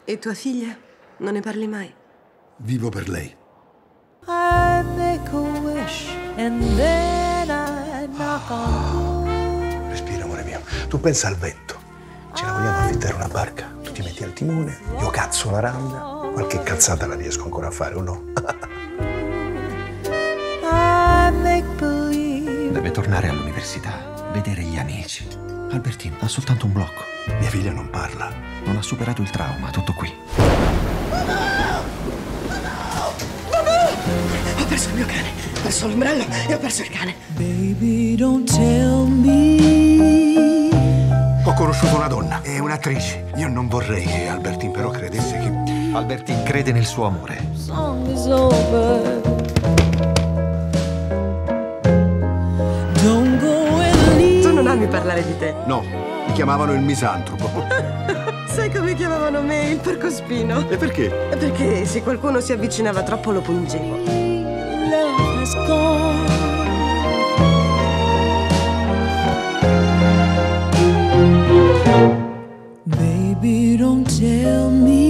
E tua figlia? Non ne parli mai? Vivo per lei. I make a wish and then I knock on. Respira, amore mio. Tu pensa al vento. Ce la vogliamo affittare una barca? Tu ti metti al timone, io cazzo la randa. Qualche cazzata la riesco ancora a fare, o no? I make believe. Deve tornare all'università, vedere gli amici. Albertino ha soltanto un blocco. Mia figlia non parla. Non ha superato il trauma, tutto qui. Ho perso il mio cane, ho perso l'ombrello e ho perso il cane. Baby, don't tell me. Ho conosciuto una donna, è un'attrice. Io non vorrei che Albertine però credesse che... Albertine crede nel suo amore. Song is over. Don't go and leave. Tu non ami parlare di te. No, mi chiamavano il misantropo. Sai come chiamavano me? Il porcospino. E perché? Perché se qualcuno si avvicinava troppo lo pungevo. Love has gone. Baby, don't tell me.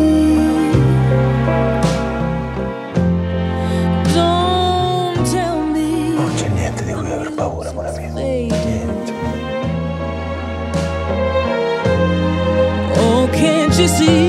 Don't tell me. Non c'è niente di cui aver paura, amore mio. Niente. Oh, can't you see?